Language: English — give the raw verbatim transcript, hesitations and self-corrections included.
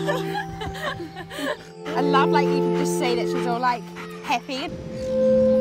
I love like you can just see that she's all like happy.